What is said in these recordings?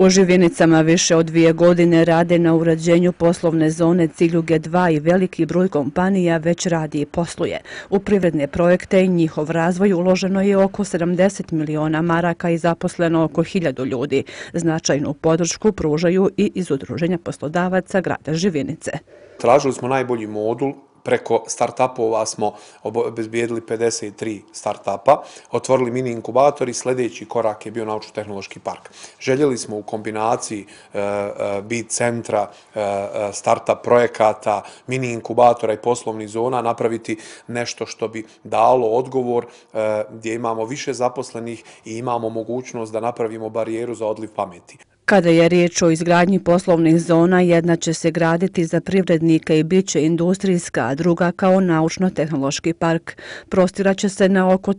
U Živinicama više od 2 godine rade na uređenju poslovne zone Ciljuge 2 i veliki broj kompanija već radi i posluje. U privredne projekte i njihov razvoj uloženo je oko 70 miliona maraka i zaposleno oko 1000 ljudi. Značajnu podršku pružaju i iz Udruženja poslodavaca grada Živinice. Tražili smo najbolji modul. Preko start-upova smo obezbijedili 53 start-upa, otvorili mini inkubator i sljedeći korak je bio naučno-tehnološki park. Željeli smo u kombinaciji BIT centra, start-up projekata, mini inkubatora i poslovnih zona napraviti nešto što bi dalo odgovor gdje imamo više zaposlenih i imamo mogućnost da napravimo barijeru za odliv pameti. Kada je riječ o izgradnji poslovnih zona, jedna će se graditi za privrednike i bit će industrijska, a druga kao naučno-tehnološki park. Prostiraće se na oko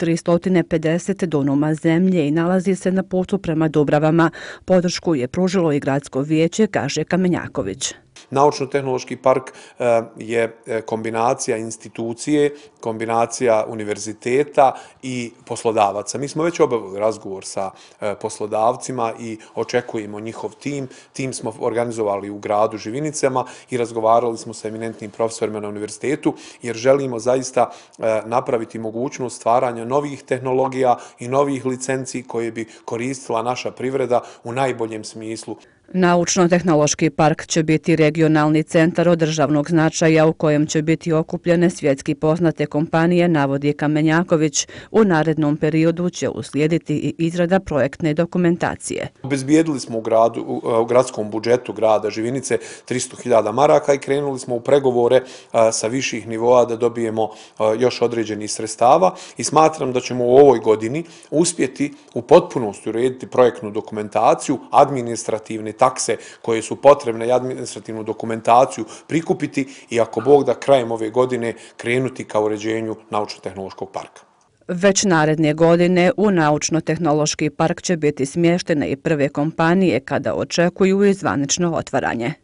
350 dunuma zemlje i nalazi se na putu prema Dubravama. Podršku je pružilo i gradsko vijeće, kaže Kamenjaković. Naučno-tehnološki park je kombinacija institucije, kombinacija univerziteta i poslodavaca. Mi smo već obavili razgovor sa poslodavcima i očekujemo njihov tim. Tim smo organizovali u gradu Živinicama i razgovarali smo sa eminentnim profesorima na univerzitetu jer želimo zaista napraviti mogućnost stvaranja novih tehnologija i novih licenci koje bi koristila naša privreda u najboljem smislu. Naučno-tehnološki park će biti regionalni centar od državnog značaja u kojem će biti okupljene svjetski poznate kompanije, navodi Kamenjaković. U narednom periodu će uslijediti i izrada projektne dokumentacije. Obezbijedili smo u gradskom budžetu grada Živinice 300.000 maraka i krenuli smo u pregovore sa viših nivoa da dobijemo još određenih sredstava i smatram da ćemo u ovoj godini uspjeti u potpunosti urediti projektnu dokumentaciju, administrativne takse koje su potrebne i administrativnu dokumentaciju prikupiti i ako Bog da krajem ove godine krenuti ka uređenju naučno-tehnološkog parka. Već naredne godine u naučno-tehnološki park će biti smještene i prve kompanije kada očekuju i zvanično otvaranje.